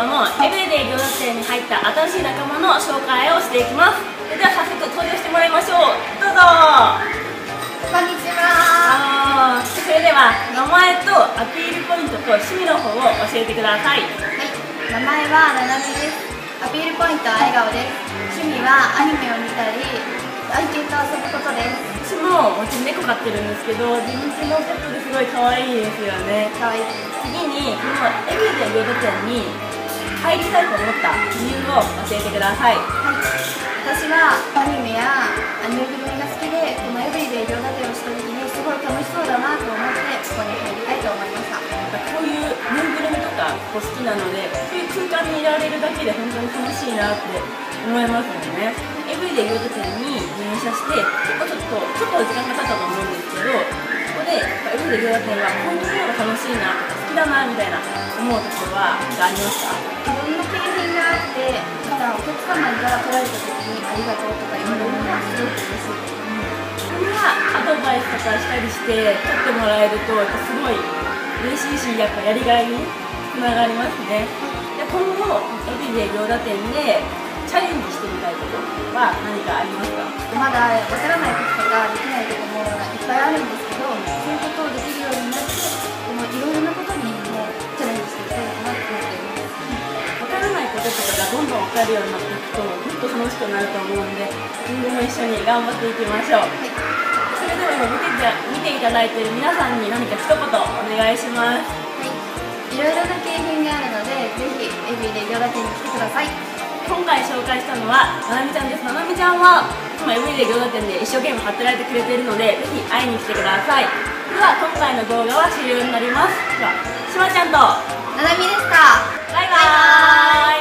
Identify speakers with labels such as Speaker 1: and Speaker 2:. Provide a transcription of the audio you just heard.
Speaker 1: ども、エブリデイ餃子店に入った新しい仲間の紹介をしていきます。それでは早速登場してもらいましょう。どうぞ。
Speaker 2: こんにちは。
Speaker 1: それでは名前とアピールポイントと趣味の方を教えてください。
Speaker 2: はい、名前はななみです。アピールポイントは笑顔です。趣味はアニメを見たり、愛犬と遊ぶことです。
Speaker 1: 私もうち猫飼ってるんですけど、自分家のペットですごい可愛いですよね。
Speaker 2: かわいい。
Speaker 1: 次にこのエブリデイ餃子店に入りたいと思った理由を教えてください。
Speaker 2: はい、私はアニメやぬいぐるみが好きで、このエブリデイ餃子店をした時にすごい楽しそうだなと思ってここに入りたいと思いました。
Speaker 1: こういうぬいぐるみとか好きなので、そういう空間にいられるだけで本当に楽しいなって思いますよね。エブリデイ餃子店に入社して結構ちょっと時間が経ったと思うんですけど、ここでエブリデイ餃子店はこういうところが楽しいなとか好きだなみたいな思うところはありますか？
Speaker 2: いろんな景品があって、またお客様が来られた時にありがとうとか言われるのがすごく嬉しいです。
Speaker 1: そんなアドバイスとかしたりして取ってもらえるとやっぱすごい嬉しいし、やっぱやりがいにつながりますね。で、今後エブリデイ餃子店でチャレンジしてみたいことは何かありますか？
Speaker 2: まだわからないこととかできないこともいっぱいあるんですけど、そういうことをできるようになって、このいろいろなことにもチャレンジしていきたいかなと思っています。
Speaker 1: わからないこととかがどんどんわかるようになっていくともっと楽しくなると思うんで、今後も一緒に頑張っていきましょう。
Speaker 2: はい、
Speaker 1: それでは今見ていただいている皆さんに何か一言お願いします。
Speaker 2: はい、いろいろな景品があるので、ぜひエブリデイ餃子店に来てください。
Speaker 1: 今回紹介したのはななみちゃんです。ななみちゃんはいつもエブリデイ餃子店で一生懸命働いてくれているので、ぜひ会いに来てください。では今回の動画は終了になります。ではしまちゃんと
Speaker 2: ななみでした。
Speaker 1: バイバーイ。